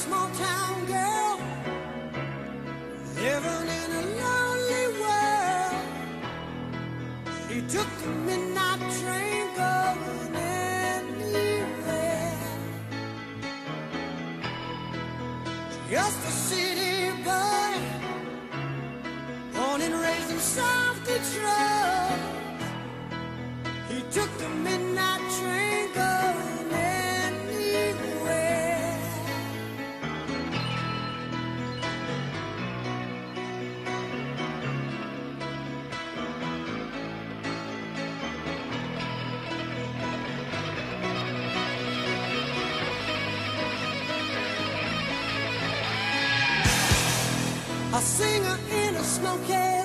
small town girl living in a lonely world. She took the midnight train going anywhere. Just a city boy, born and raised in South Detroit. He took the midnight train going anywhere. A singer in a smoky